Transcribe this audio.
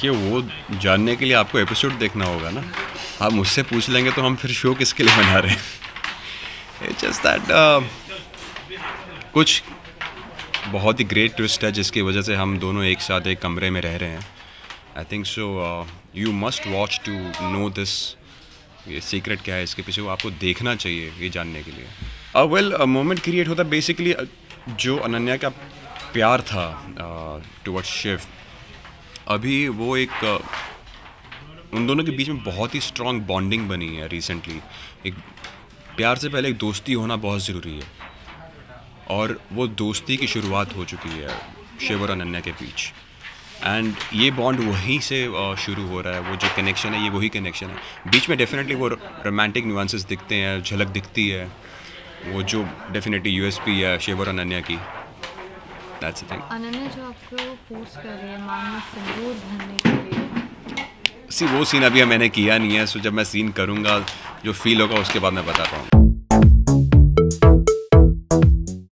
देखिए वो जानने के लिए आपको एपिसोड देखना होगा ना। आप मुझसे पूछ लेंगे तो हम फिर शो किसके लिए बना रहे हैं। इट्स जस्ट दैट कुछ बहुत ही ग्रेट ट्विस्ट है जिसकी वजह से हम दोनों एक साथ एक कमरे में रह रहे हैं। I think so you must watch to know this. ये सीक्रेट क्या है इसके पीछे वो आपको देखना चाहिए ये जानने के लिए। वेल मोमेंट क्रिएट होता बेसिकली जो अनन्या का प्यार था टुवर्ड्स शिव, अभी वो एक उन दोनों के बीच में बहुत ही स्ट्रॉन्ग बॉन्डिंग बनी है रिसेंटली। एक प्यार से पहले एक दोस्ती होना बहुत ज़रूरी है और वो दोस्ती की शुरुआत हो चुकी है शिव और अनन्या के बीच। एंड ये बॉन्ड वहीं से शुरू हो रहा है। वो जो कनेक्शन है ये वही कनेक्शन है। बीच में डेफिनेटली वो रोमांटिक नुआंसेस दिखते हैं, झलक दिखती है, वो जो डेफिनेटली यूएसपी है शिव और अनन्या की। That's the thing. अनन्या जो आपको फोर्स कर रही है मांग में सिंदूर भरने के लिए, वो सीन अभी मैंने किया नहीं है, सो जब मैं सीन करूँगा जो फील होगा उसके बाद मैं बता पाऊँगा।